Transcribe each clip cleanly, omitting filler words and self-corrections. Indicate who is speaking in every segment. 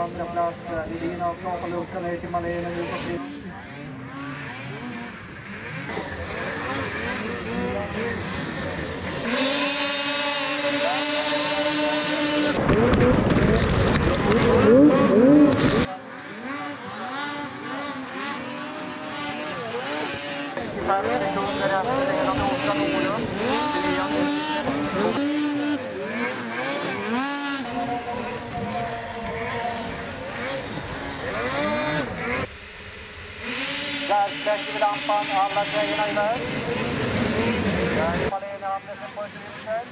Speaker 1: andra plats. Lidin har skapat luckan ner till Malena nu på fritt. Sekunder efter redan Oskar Norlund. Där släcker vi lampan, alla grejerna iväg. Där är Malena Andersen på ett rymdskäl.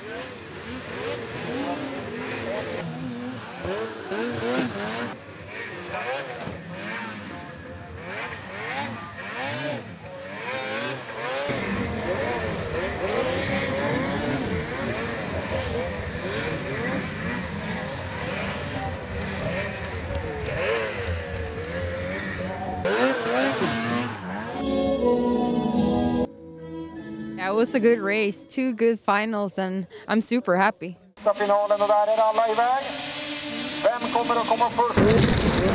Speaker 2: Yeah, it was a good race, 2 good finals, and I'm super happy.
Speaker 1: Finalen och där är alla iväg. Vem kommer att komma först?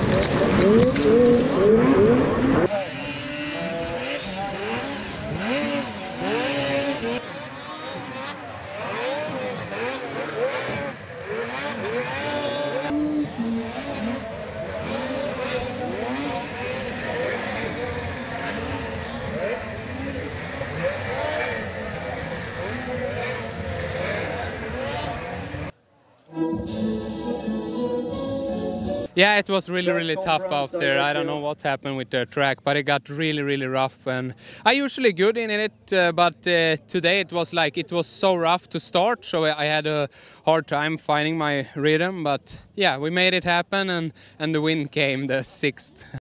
Speaker 3: Yeah, it was really tough out there. I don't know what happened with the track, but it got really rough. And I usually good in it, but today it was so rough to start, so I had a hard time finding my rhythm. But yeah, we made it happen, and the win came, the 6th.